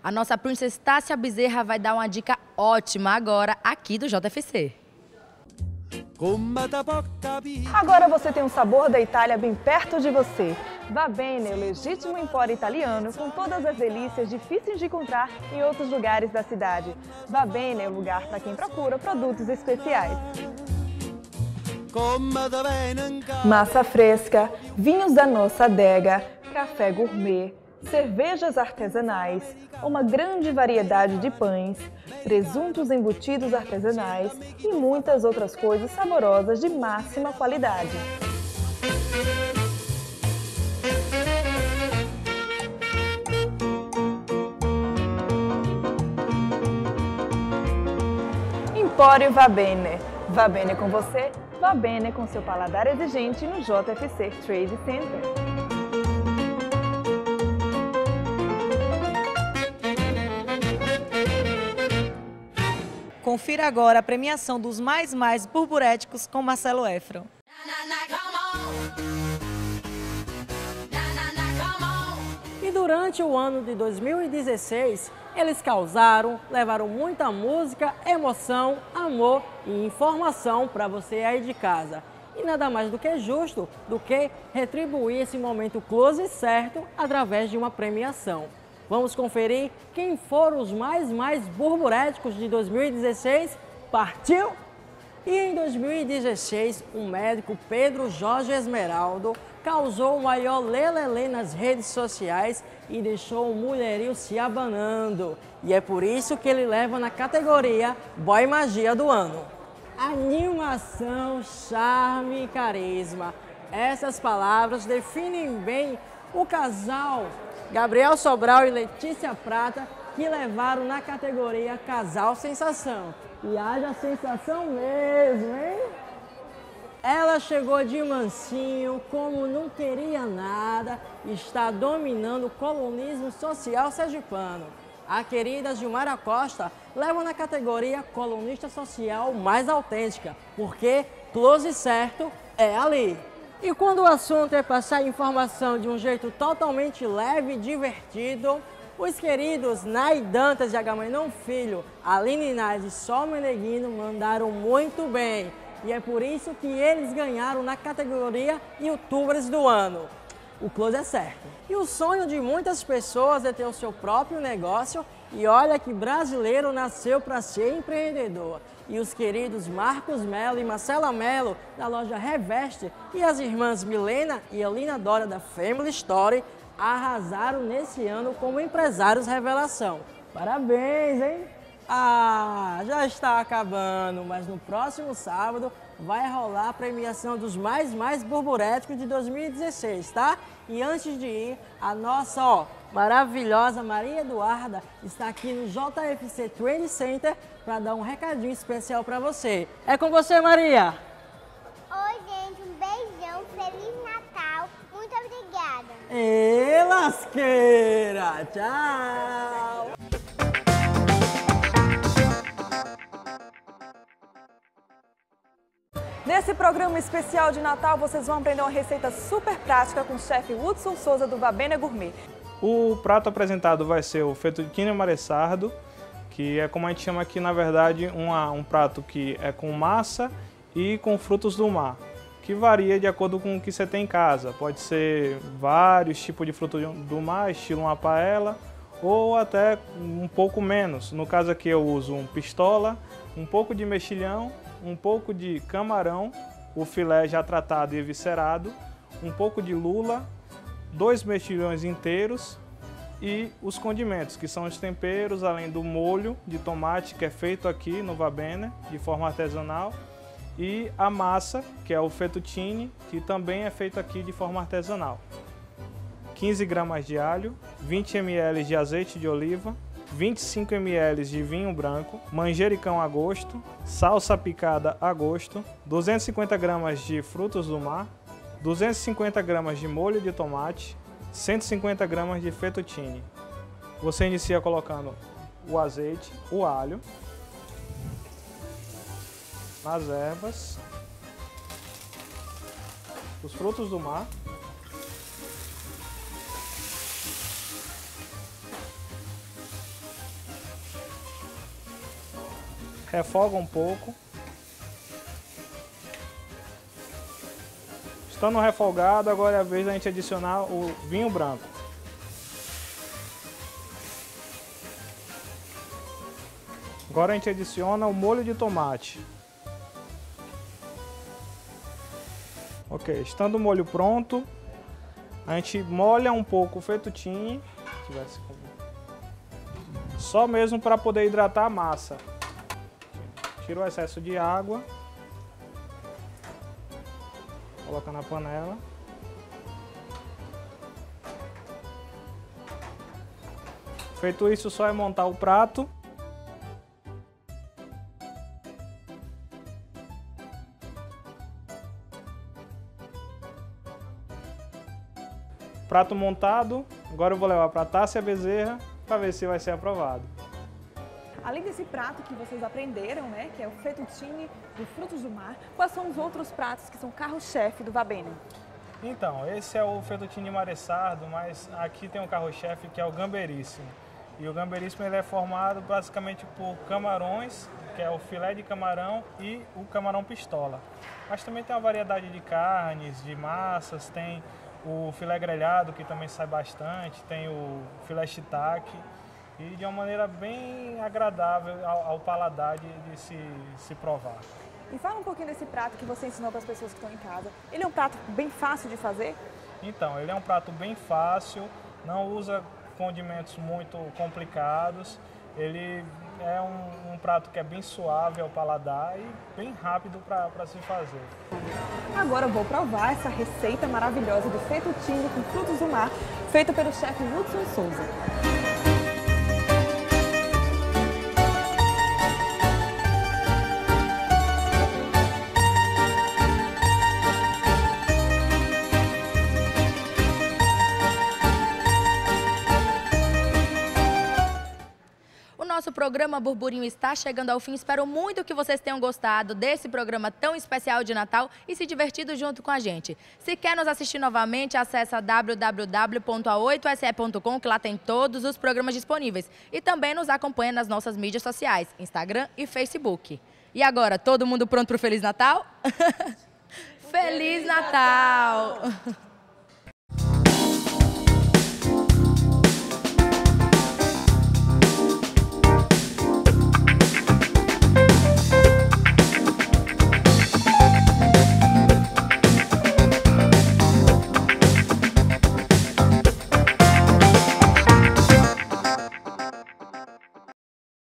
A nossa Princess Tássia Bezerra vai dar uma dica ótima agora aqui do JFC. Agora você tem um sabor da Itália bem perto de você. Va Bene, o legítimo empório italiano com todas as delícias difíceis de encontrar em outros lugares da cidade. Va Bene é o lugar para quem procura produtos especiais. Massa fresca, vinhos da nossa adega, café gourmet, cervejas artesanais, uma grande variedade de pães, presuntos embutidos artesanais e muitas outras coisas saborosas de máxima qualidade. Empório Va Bene. Va Bene com você, Va Bene com seu paladar exigente no JFC Trade Center. Confira agora a premiação dos mais burburéticos com Marcelo Efron. E durante o ano de 2016, eles causaram, levaram muita música, emoção, amor e informação para você aí de casa. E nada mais do que justo do que retribuir esse momento close certo através de uma premiação. Vamos conferir quem foram os mais burburéticos de 2016? Partiu? E em 2016, o médico Pedro Jorge Esmeraldo causou o maior lelelê nas redes sociais e deixou o mulherio se abanando. E é por isso que ele leva na categoria Boy Magia do Ano. Animação, charme e carisma. Essas palavras definem bem o casal Gabriel Sobral e Letícia Prata, que levaram na categoria Casal Sensação. E haja sensação mesmo, hein? Ela chegou de mansinho, como não queria nada, está dominando o colunismo social sergipano. A querida Gilmara Costa leva na categoria colunista social mais autêntica, porque close certo é ali. E quando o assunto é passar informação de um jeito totalmente leve e divertido, os queridos Nai Dantas e Agamenon Filho, Aline Naz e Sol Meneghino mandaram muito bem. E é por isso que eles ganharam na categoria Youtubers do Ano. O close é certo. E o sonho de muitas pessoas é ter o seu próprio negócio. E olha que brasileiro nasceu para ser empreendedor. E os queridos Marcos Melo e Marcela Melo, da loja Reveste, e as irmãs Milena e Elina Dória, da Family Story, arrasaram nesse ano como empresários revelação. Parabéns, hein? Ah, já está acabando, mas no próximo sábado vai rolar a premiação dos mais burburéticos de 2016, tá? E antes de ir, a nossa, maravilhosa Maria Eduarda está aqui no JFC Trade Center para dar um recadinho especial para você. É com você, Maria! Oi, gente, um beijão, Feliz Natal, muito obrigada! Ê, lasqueira! Tchau! Nesse programa especial de Natal, vocês vão aprender uma receita super prática com o chefe Hudson Souza do Va Bene Gourmet. O prato apresentado vai ser o fettuccine maressardo, que é como a gente chama aqui, na verdade, um prato que é com massa e com frutos do mar, que varia de acordo com o que você tem em casa. Pode ser vários tipos de frutos do mar, estilo uma paella, ou até um pouco menos. No caso aqui eu uso um pistola, um pouco de mexilhão, um pouco de camarão, o filé já tratado e eviscerado, um pouco de lula, 2 mexilhões inteiros e os condimentos, que são os temperos, além do molho de tomate, que é feito aqui no Va Bene, de forma artesanal, e a massa, que é o fettuccine, que também é feito aqui de forma artesanal. 15 gramas de alho, 20 ml de azeite de oliva, 25 ml de vinho branco, manjericão a gosto, salsa picada a gosto, 250 gramas de frutos do mar, 250 gramas de molho de tomate, 150 gramas de fettuccine. Você inicia colocando o azeite, o alho, as ervas, os frutos do mar, refoga um pouco. Estando refogado, agora é a vez da gente adicionar o vinho branco. Agora a gente adiciona o molho de tomate. Ok, estando o molho pronto, a gente molha um pouco o fettuccine, só mesmo para poder hidratar a massa. Tira o excesso de água, coloca na panela. Feito isso, só é montar o prato. Prato montado, agora eu vou levar para a Tássia Bezerra para ver se vai ser aprovado. Além desse prato que vocês aprenderam, né, que é o fettuccine de frutos do mar, quais são os outros pratos que são carro-chefe do Vabene? Então, esse é o fettuccine maressardo, mas aqui tem um carro-chefe que é o gamberíssimo. E o gamberíssimo ele é formado basicamente por camarões, que é o filé de camarão e o camarão pistola. Mas também tem uma variedade de carnes, de massas, tem o filé grelhado, que também sai bastante, tem o filé shiitake, e de uma maneira bem agradável ao paladar de se provar. E fala um pouquinho desse prato que você ensinou para as pessoas que estão em casa. Ele é um prato bem fácil de fazer? Então, ele é um prato bem fácil, não usa condimentos muito complicados, ele é um prato que é bem suave ao paladar e bem rápido para se fazer. Agora eu vou provar essa receita maravilhosa do fettuccine com frutos do mar, feita pelo chefe Hudson Souza. Nosso programa Burburinho está chegando ao fim. Espero muito que vocês tenham gostado desse programa tão especial de Natal e se divertido junto com a gente. Se quer nos assistir novamente, acessa www.a8se.com, que lá tem todos os programas disponíveis. E também nos acompanha nas nossas mídias sociais, Instagram e Facebook. E agora, todo mundo pronto para o Feliz Natal? Feliz Natal!